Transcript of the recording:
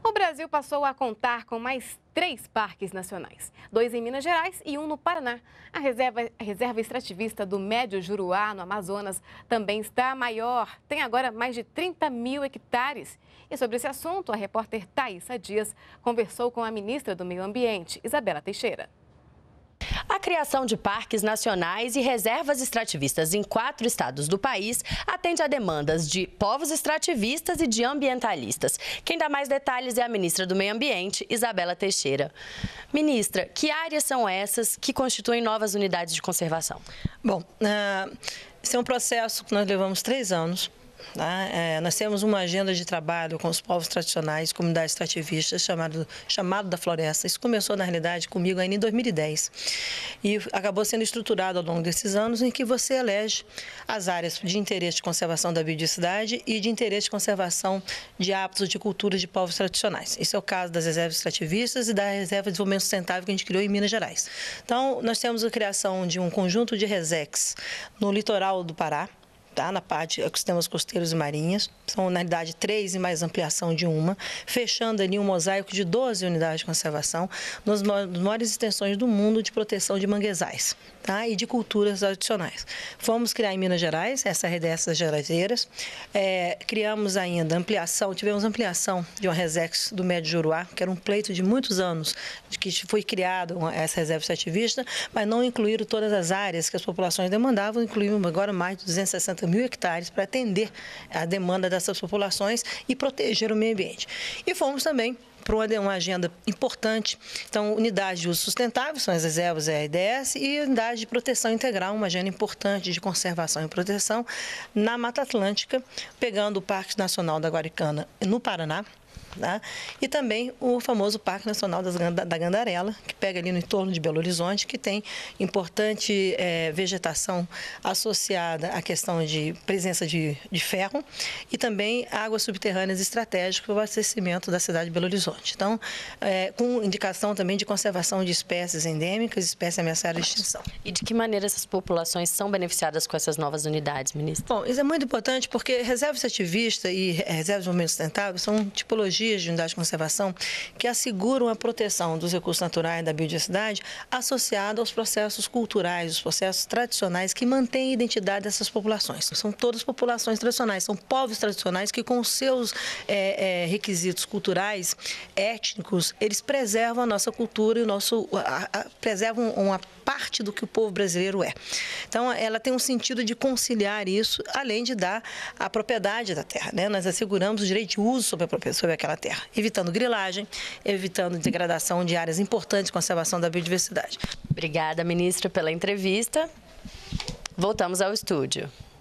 O Brasil passou a contar com mais 3 parques nacionais, 2 em Minas Gerais e 1 no Paraná. A reserva extrativista do Médio Juruá, no Amazonas, também está maior. Tem agora mais de 30 mil hectares. E sobre esse assunto, a repórter Thaisa Dias conversou com a ministra do Meio Ambiente, Isabela Teixeira. A criação de parques nacionais e reservas extrativistas em 4 estados do país atende a demandas de povos extrativistas e de ambientalistas. Quem dá mais detalhes é a ministra do Meio Ambiente, Isabela Teixeira. Ministra, que áreas são essas que constituem novas unidades de conservação? Bom, esse é um processo que nós levamos 3 anos. Nós temos uma agenda de trabalho com os povos tradicionais, comunidades extrativistas, chamado da Floresta. Isso começou, na realidade, comigo ainda em 2010 e acabou sendo estruturado ao longo desses anos em que você elege as áreas de interesse de conservação da biodiversidade e de interesse de conservação de hábitos de cultura de povos tradicionais. Esse é o caso das reservas extrativistas e da Reserva de Desenvolvimento Sustentável que a gente criou em Minas Gerais. Então, nós temos a criação de um conjunto de resex no litoral do Pará, na parte de ecossistemas costeiros e marinhas. São, na realidade, 3 e mais ampliação de uma, fechando ali um mosaico de 12 unidades de conservação, nas maiores extensões do mundo de proteção de manguezais, e de culturas tradicionais. Fomos criar em Minas Gerais, essa rede dessas gerazeiras, criamos ainda tivemos ampliação de uma resex do Médio Juruá, que era um pleito de muitos anos, de que foi criado essa reserva extrativista, mas não incluíram todas as áreas que as populações demandavam, incluímos agora mais de 260 mil hectares para atender a demanda dessas populações e proteger o meio ambiente. E fomos também para uma agenda importante, então, unidades de uso sustentável, são as reservas EADS, e unidade de proteção integral, uma agenda importante de conservação e proteção na Mata Atlântica, pegando o Parque Nacional da Guaricana no Paraná, e também o famoso Parque Nacional da Gandarela, que pega ali no entorno de Belo Horizonte, que tem importante vegetação associada à questão de presença de ferro e também águas subterrâneas estratégicas para o abastecimento da cidade de Belo Horizonte. Então, com indicação também de conservação de espécies endêmicas, espécies ameaçadas de extinção. E de que maneira essas populações são beneficiadas com essas novas unidades, ministra? Bom, isso é muito importante porque reserva extrativista e reserva de desenvolvimento sustentável são tipologias de unidade de conservação que asseguram a proteção dos recursos naturais da biodiversidade associada aos processos culturais, os processos tradicionais que mantêm a identidade dessas populações. São todas populações tradicionais, são povos tradicionais que com os seus requisitos culturais, étnicos, eles preservam a nossa cultura e preservam uma parte do que o povo brasileiro é. Então, ela tem um sentido de conciliar isso, além de dar a propriedade da terra, Nós asseguramos o direito de uso sobre aquela terra, evitando grilagem, evitando degradação de áreas importantes de conservação da biodiversidade. Obrigada, ministra, pela entrevista. Voltamos ao estúdio.